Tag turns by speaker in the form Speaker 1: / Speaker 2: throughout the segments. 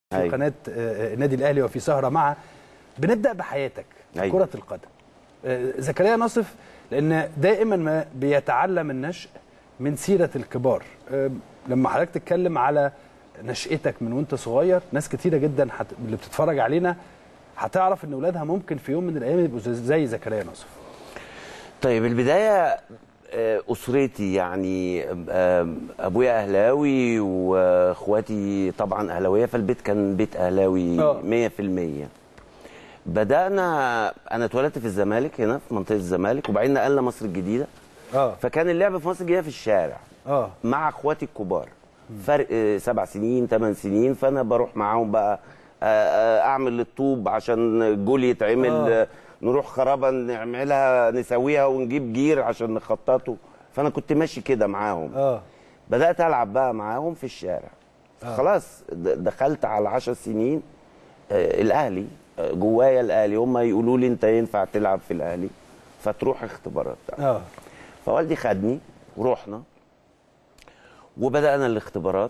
Speaker 1: في قناة النادي الأهلي وفي سهرة معه. بنبدأ بحياتك في كرة القدم. زكريا ناصف، لأن دائما ما بيتعلم النشء من سيرة الكبار. لما حضرتك تتكلم على نشأتك من وانت صغير، ناس كتيرة جدا اللي بتتفرج علينا هتعرف ان اولادها ممكن في يوم من الايام يبقوا زي زكريا ناصف.
Speaker 2: طيب البداية أسرتي، يعني أبويا أهلاوي وأخواتي طبعا أهلاوية، فالبيت كان بيت أهلاوي 100%. بدأنا، أنا اتولدت في الزمالك، هنا في منطقة الزمالك، وبعدين نقلنا مصر الجديدة. فكان اللعب في مصر الجديدة في الشارع مع أخواتي الكبار، فرق 7 سنين 8 سنين، فأنا بروح معاهم بقى أعمل الطوب عشان الجول يتعمل، نروح خرابه نعملها نسويها ونجيب جير عشان نخططه. فانا كنت ماشي كده معاهم. بدات العب بقى معاهم في الشارع. خلاص دخلت على 10 سنين الاهلي، جوايا الاهلي، هم يقولوا لي انت ينفع تلعب في الاهلي فتروح اختبارات. فوالدي خدني ورحنا وبدانا الاختبارات،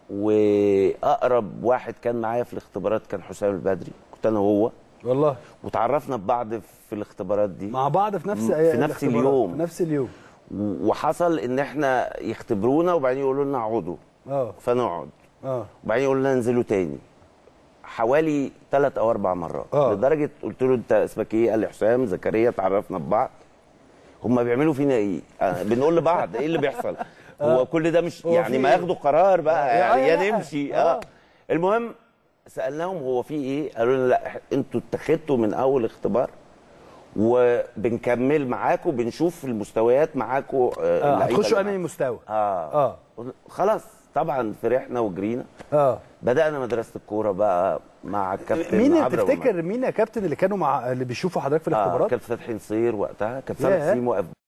Speaker 2: واقرب واحد كان معايا في الاختبارات كان حسام البدري، كنت انا وهو
Speaker 1: والله،
Speaker 2: وتعرفنا ببعض في الاختبارات دي
Speaker 1: مع بعض في
Speaker 2: نفس اليوم.
Speaker 1: في نفس اليوم.
Speaker 2: وحصل ان احنا يختبرونا وبعدين يقولوا لنا اقعدوا، فنقعد، وبعدين يقولوا لنا انزلوا تاني حوالي 3 أو 4 مرات. لدرجه قلت له انت اسمك ايه؟ قال لي حسام. زكريا. تعرفنا ببعض. هم بيعملوا فينا ايه؟ بنقول لبعض ايه اللي بيحصل. هو كل ده مش يعني ما ياخدوا قرار بقى يا نمشي. المهم سألناهم هو في ايه؟ قالوا لنا لا انتوا اتخذتوا من اول اختبار وبنكمل معاكم، بنشوف المستويات معاكم.
Speaker 1: هتخشوا انهي مستوى؟
Speaker 2: خلاص طبعا فرحنا وجرينا. بدأنا مدرسة الكورة بقى مع الكابتن.
Speaker 1: مين تفتكر مين يا كابتن اللي كانوا اللي بيشوفوا حضرتك في الاختبارات؟
Speaker 2: كابتن فتحي نصير وقتها، كابتن سامح سليم واقف